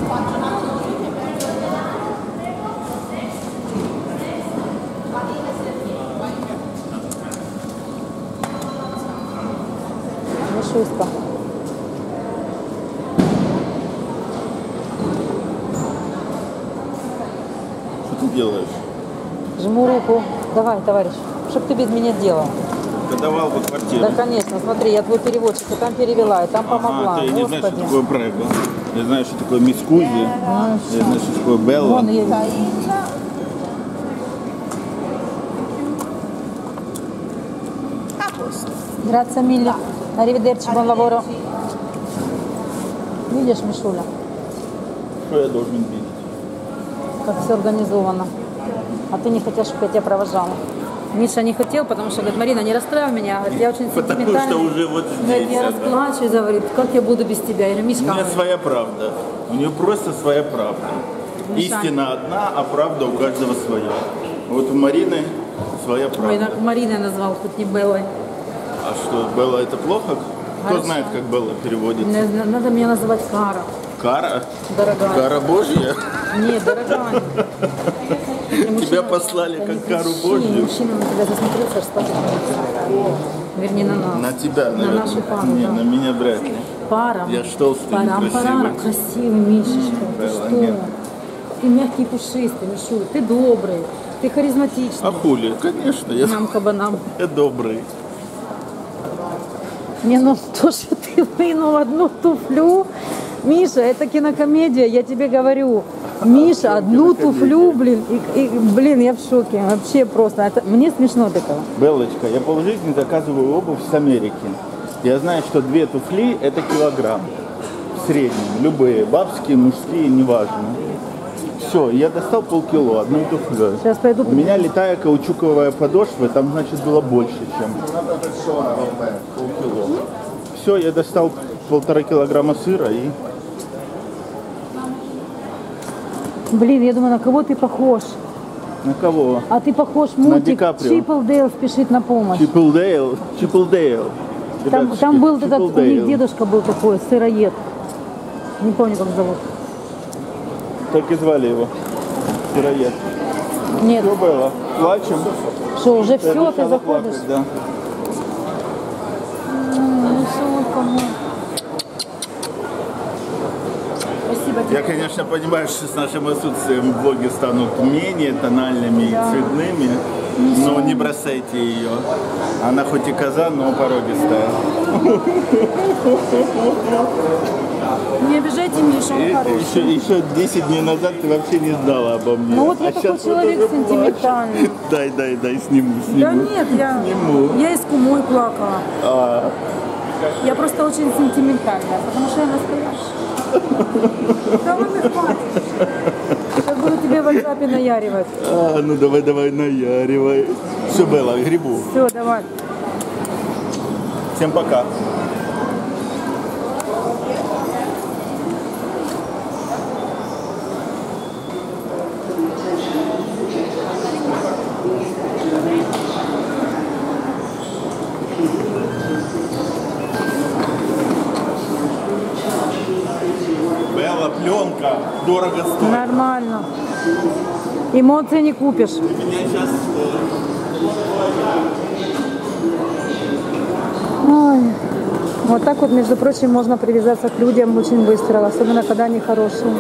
Мишуська. Что ты делаешь? Жму руку. Давай, товарищ. Чтоб ты без меня делал. Ты давал бы квартиру. Да, конечно. Смотри, я твой переводчик. И там перевела, и там помогла. Ага, ты не знаешь, что Господи. такое прего. Я знаю, что такое мискузи. Я знаю, что такое белла. Вон я... Grazie mille. Arrivederci, buon lavoro. Видишь, Мишуля, Что я должен видеть? как все организовано. А ты не хотел, чтобы я тебя провожала. Миша не хотел, потому что, говорит, Марина, не расстраивай меня. Говорит, я очень Потому сентиментальна. что уже вот Говорит, здесь. я да. расплачусь, говорит, как я буду без тебя. Я говорю, У Мишка, меня говорит, своя правда. У нее просто своя правда. Миша. Истина одна, а правда у каждого своя. Вот у Марины своя ой, правда. на- Мариной назвал, хоть не Беллой. А что, Белла это плохо? Кто Хорошо. знает, как Белла переводится? Не- не- Надо меня называть Кара. Кара? Дорогая. Кара Божья? Нет, дорогая. Если мужчина- Тебя послали да как не кару кричи, Божью. Мужчина на тебя засмотрелся, аж спать не может. Вернее, на нас. На тебя, На наверное. нашу пару, Не, да. на меня вряд ли. Пара. Я ж толстый, Парам, некрасивый. парам. Красивый, Мишечка. Ты Белла, что? нет. Ты мягкий, пушистый, Мишуль. Ты добрый. Ты харизматичный. А хули? Конечно, я, Нам кабанам. я добрый. Не, ну то, что ты вынул одну туфлю. Миша, это кинокомедия, я тебе говорю. Миша, одну туфлю, блин, и, и, блин, я в шоке. Вообще просто. Это, мне смешно от этого. Беллочка, я полжизни заказываю обувь с Америки. Я знаю, что две туфли – это килограмм. В среднем. Любые. Бабские, мужские, неважно. Все, я достал полкило, одну туфлю. Сейчас пойду. У меня летая каучуковая подошва, там, значит, было больше, чем полкило. Все, я достал полтора килограмма сыра и... Блин, я думаю, на кого ты похож? На кого? А ты похож На Ди мультик Каприо. Чип-Дейл спешит на помощь. Чиплдейл. Чиплдейл. Там, Ребятушки, там был этот, у них Чиплдейл. дедушка был такой, сыроед. Не помню, как зовут. Так и звали его. Сыроед. Нет, Что было? Плачем? что, уже все, ты решила заходишь? плакать, да. М, Мишулька мой. Спасибо тебе. Я, конечно, понимаю, что с нашим отсутствием блоги станут менее тональными и цветными, но не бросайте ее. Она хоть и коза, но породистая. Не обижайте Мишу, он И хороший. еще, еще десять дней назад ты вообще не знала обо мне. Ну вот я А такой щас вот человек уже плачешь. сентиментальный. Дай, дай, дай, сниму, сниму. Да нет, я, Сниму. я и с кумой плакала. А, Я просто очень сентиментальная, потому что я настоящая. Да ладно, хватит. Сейчас буду тебе в WhatsApp наяривать. А, ну давай, давай, наяривай. Все, Белла, грибу. Все, давай. Всем пока. Белла, пленка, дорого стоит. Нормально. Эмоции не купишь. Меня сейчас... Ой. Вот так вот, между прочим, можно привязаться к людям очень быстро, особенно когда они хорошие.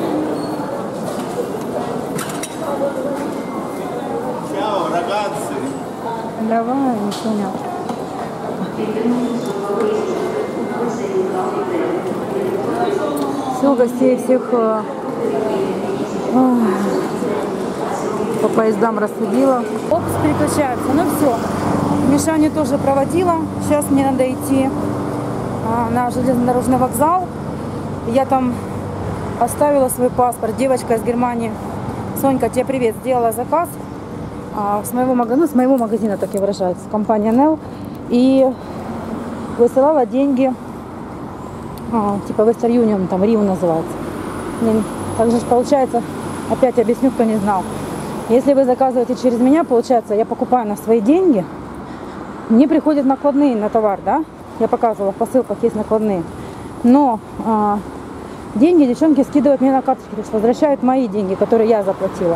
Чао, рагazzi. Давай, не понял. Все, гостей всех э, ох, по поездам рассудила. Опс, переключается. Ну все. Мишаню тоже проводила. Сейчас мне надо идти а, на железнодорожный вокзал. Я там оставила свой паспорт. Девочка из Германии. Сонька, тебе привет. Сделала заказ а, с, моего магазина, ну, с моего магазина, так и выражается, компания Нел. И высылала деньги, а, типа Western Union, там Рио называется. Также получается, опять объясню, кто не знал. Если вы заказываете через меня, получается, я покупаю на свои деньги. Мне приходят накладные на товар, да? Я показывала, в посылках есть накладные. Но а, деньги девчонки скидывают мне на карточки, то есть возвращают мои деньги, которые я заплатила.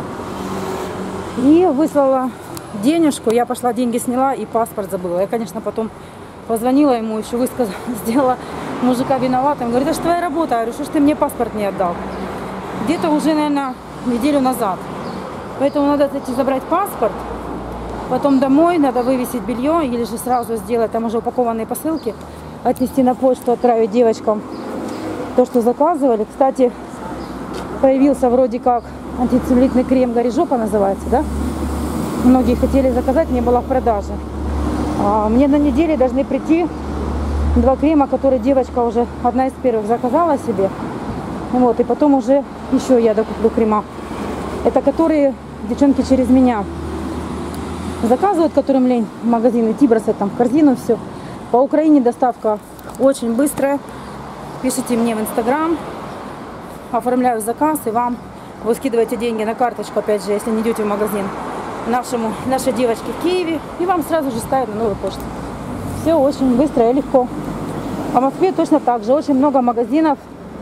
И выслала денежку, я пошла, деньги сняла и паспорт забыла. Я, конечно, потом позвонила ему, еще высказала, сделала мужика виноватым. Говорит, это же твоя работа. Я говорю, что ж ты мне паспорт не отдал? Где-то уже, наверное, неделю назад. Поэтому надо зайти забрать паспорт. Потом домой надо вывесить белье или же сразу сделать там уже упакованные посылки, отнести на почту, отправить девочкам то, что заказывали. Кстати, появился вроде как антицеллюлитный крем «Горижопа» называется, да? Многие хотели заказать, не было в продаже. А мне на неделе должны прийти два крема, которые девочка уже одна из первых заказала себе. Вот, и потом уже еще я докуплю крема. Это которые девчонки через меня заказывают, которым лень в магазин идти, бросать там в корзину все. По Украине доставка очень быстрая. Пишите мне в Инстаграм, оформляю заказ, и вам вы скидываете деньги на карточку, опять же, если не идете в магазин, нашему, нашей девочке в Киеве, и вам сразу же ставят на новую почту. Все очень быстро и легко. А в Москве точно так же. Очень много магазинов.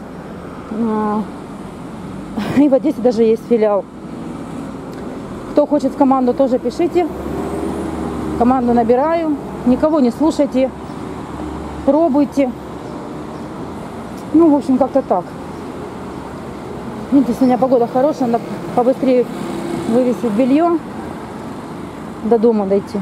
И в Одессе даже есть филиал. Кто хочет в команду, тоже пишите. Команду набираю. Никого не слушайте. Пробуйте. Ну, в общем, как-то так. Видите, сегодня погода хорошая. Надо побыстрее вывесить белье. До дома дойти.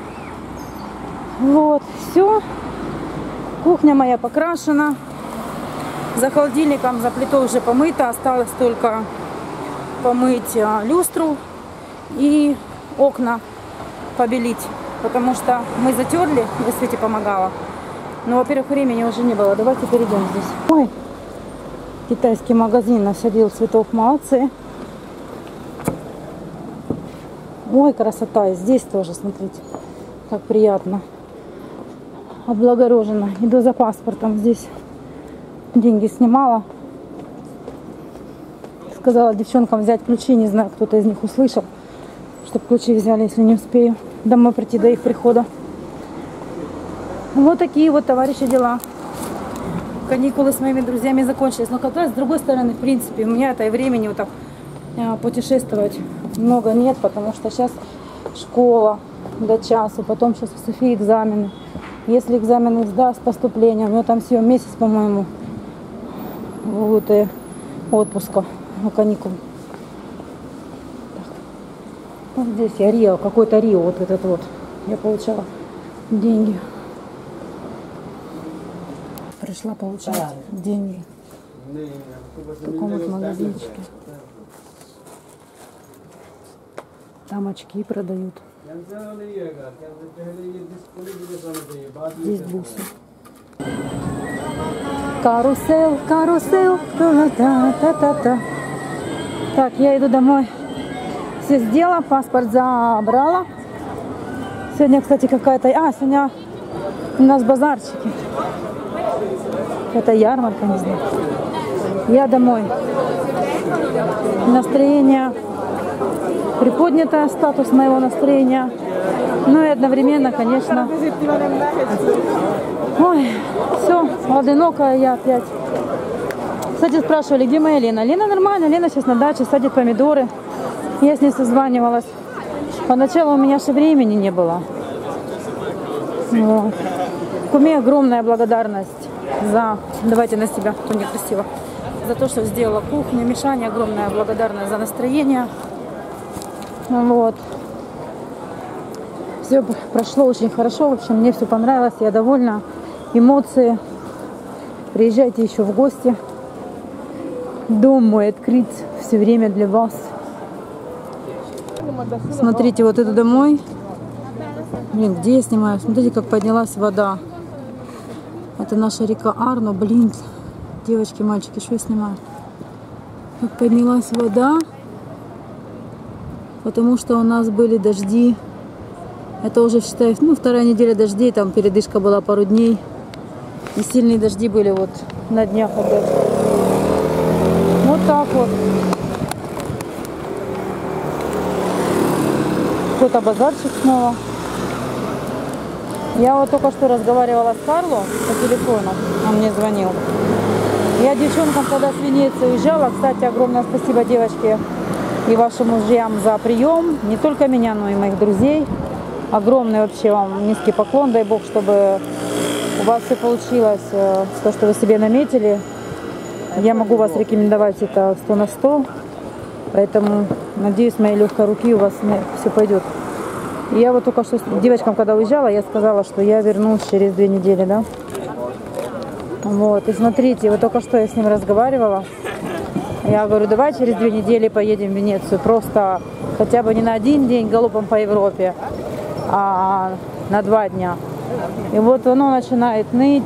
Вот, все. Кухня моя покрашена. За холодильником, за плитой уже помыто. Осталось только помыть люстру и окна побелить. Потому что мы затерли, я Свете помогала. Но, во-первых, времени уже не было. Давайте перейдем здесь. Ой, китайский магазин насадил цветов. Молодцы. Ой, красота. И здесь тоже, смотрите, как приятно. Облагорожено. Иду за паспортом. Здесь деньги снимала. Сказала девчонкам взять ключи. Не знаю, кто-то из них услышал, чтобы ключи взяли, если не успею домой прийти до их прихода. Вот такие вот, товарищи, дела. Каникулы с моими друзьями закончились. Но когда с другой стороны, в принципе, у меня это и времени вот так путешествовать много нет, потому что сейчас школа до часу, потом сейчас у Софии экзамены. Если экзамены сдаст, поступление, у нее там всего месяц, по-моему, вот и отпуска на каникулы. Вот здесь я Рио, какой-то Рио, вот этот вот, я получала деньги. Пришла получать деньги в таком вот магазинчике. Там очки продают. Здесь бусы. Карусель, карусель, та-та-та-та-та. Так, я иду домой. Все сделала, паспорт забрала. Сегодня, кстати, какая-то... А, сегодня у нас базарчики. Это ярмарка, не знаю. Я домой. Настроение приподнято, статус моего настроения. Ну и одновременно, конечно... Ой, все, одинокая я опять. Кстати, спрашивали, где моя Лена. Лена нормально, Лена сейчас на даче садит помидоры. Я с ней созванивалась. Поначалу у меня же времени не было. Вот. Куме огромная благодарность за... Давайте на себя, то некрасиво. За то, что сделала кухню. Мишане огромная благодарность за настроение. Вот. Все прошло очень хорошо. В общем, мне все понравилось. Я довольна. Эмоции. Приезжайте еще в гости. Дом мой открыт все время для вас. Смотрите, вот это домой. Блин, где я снимаю? Смотрите, как поднялась вода. Это наша река Арно. Блин, девочки, мальчики, что я снимаю? Как поднялась вода. Потому что у нас были дожди. Это уже, считай, ну, вторая неделя дождей. Там передышка была пару дней. И сильные дожди были вот на днях опять. Вот так вот. Кто-то базарчик снова. Я вот только что разговаривала с Карло по телефону. Он мне звонил. Я девчонкам, когда с Венеции уезжала, кстати, огромное спасибо, девочки, и вашим мужьям за прием. Не только меня, но и моих друзей. Огромный вообще вам низкий поклон. Дай Бог, чтобы у вас все получилось, то, что вы себе наметили. Я могу вас рекомендовать это сто на сто. Поэтому, надеюсь, моей легкой руки у вас все пойдет. И я вот только что с девочкам, когда уезжала, я сказала, что я вернусь через две недели, да? Вот, и смотрите, вот только что я с ним разговаривала. Я говорю, давай через две недели поедем в Венецию. Просто хотя бы не на один день галопом по Европе, а на два дня. И вот оно начинает ныть.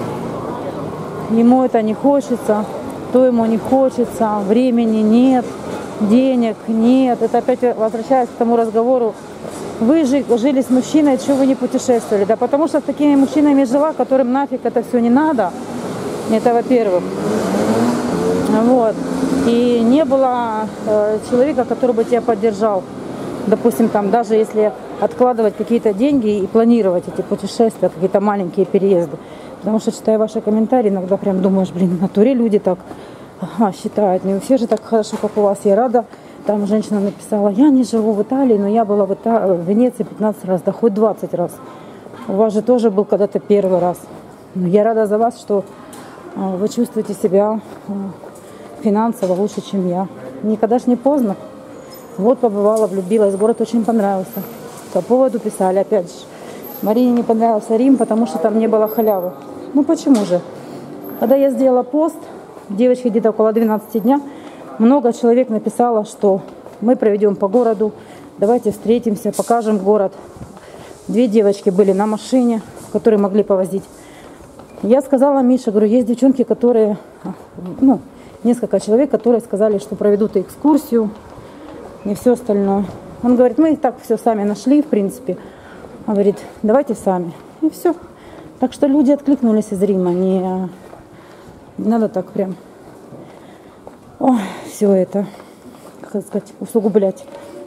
Ему это не хочется, то ему не хочется, времени нет, денег нет. Это опять возвращаясь к тому разговору. Вы же жили с мужчиной, чего вы не путешествовали? Да потому что с такими мужчинами жила, которым нафиг это все не надо. Это во-первых. Вот. И не было э, человека, который бы тебя поддержал. Допустим, там, даже если откладывать какие-то деньги и планировать эти путешествия, какие-то маленькие переезды. Потому что, читая ваши комментарии, иногда прям думаешь, блин, в натуре люди так ага, считают. Не у всех же так хорошо, как у вас. Я рада. Там женщина написала, я не живу в Италии, но я была в, Ита... в Венеции пятнадцать раз, да хоть двадцать раз. У вас же тоже был когда-то первый раз. Но я рада за вас, что вы чувствуете себя финансово лучше, чем я. Никогда ж не поздно. Вот побывала, влюбилась, город очень понравился. По поводу писали, опять же, Марине не понравился Рим, потому что там не было халявы. Ну почему же? Когда я сделала пост, девочки где-то около двенадцати дня, много человек написало, что мы проведем по городу, давайте встретимся, покажем город. Две девочки были на машине, которые могли повозить. Я сказала Мише, говорю, есть девчонки, которые, ну, несколько человек, которые сказали, что проведут экскурсию и все остальное. Он говорит, мы и так все сами нашли, в принципе. Он говорит, давайте сами. И все. Так что люди откликнулись из Рима. Не, не надо так прям... Ой, все это, как сказать, усугублять.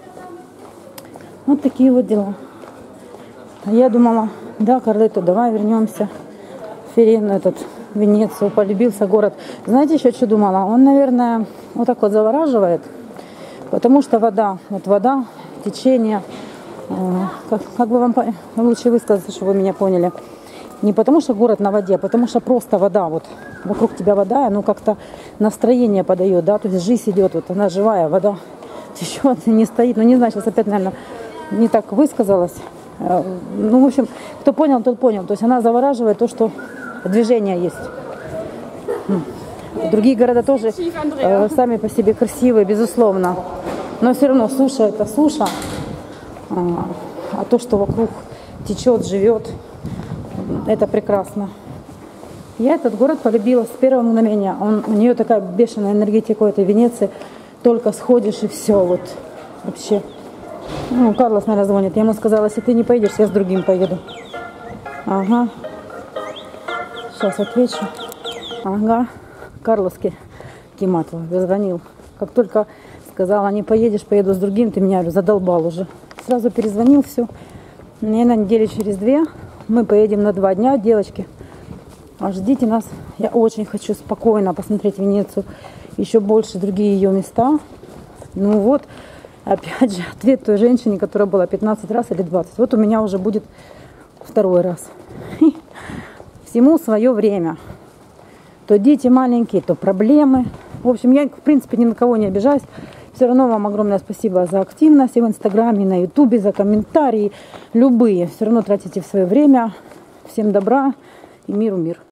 Вот такие вот дела. А я думала, да, Карлетто, давай вернемся в Ферен, этот, в Венецию, полюбился город. Знаете, еще что думала? Он, наверное, вот так вот завораживает, потому что вода, вот вода, течение, э, как, как бы вам лучше высказаться, чтобы вы меня поняли. Не потому что город на воде, а потому что просто вода, вот вокруг тебя вода, оно как-то настроение подает, да, то есть жизнь идет, вот она живая, вода течет, не стоит, ну не знаю, сейчас опять, наверное, не так высказалась. Ну, в общем, кто понял, тот понял, то есть она завораживает то, что движение есть. Другие города тоже э, сами по себе красивые, безусловно, но все равно суша это суша, а, а то, что вокруг течет, живет, это прекрасно. Я этот город полюбила с первого мгновения. Он, у нее такая бешеная энергетика у этой Венеции. Только сходишь и все, вот вообще. Ну, Карлос, наверное, звонит. Я ему сказала, если ты не поедешь, я с другим поеду. Ага. Сейчас отвечу. Ага. Карлос Киматова звонил. Как только сказала, не поедешь, поеду с другим, ты меня задолбал уже. Сразу перезвонил, все. Мне на неделю через две мы поедем на два дня, девочки. А ждите нас. Я очень хочу спокойно посмотреть Венецию. Еще больше другие ее места. Ну вот, опять же, ответ той женщине, которая была пятнадцать раз или двадцать. Вот у меня уже будет второй раз. Всему свое время. То дети маленькие, то проблемы. В общем, я, в принципе, ни на кого не обижаюсь. Все равно вам огромное спасибо за активность и в Инстаграме, и на Ютубе, за комментарии. Любые. Все равно тратите свое время. Всем добра и миру мир.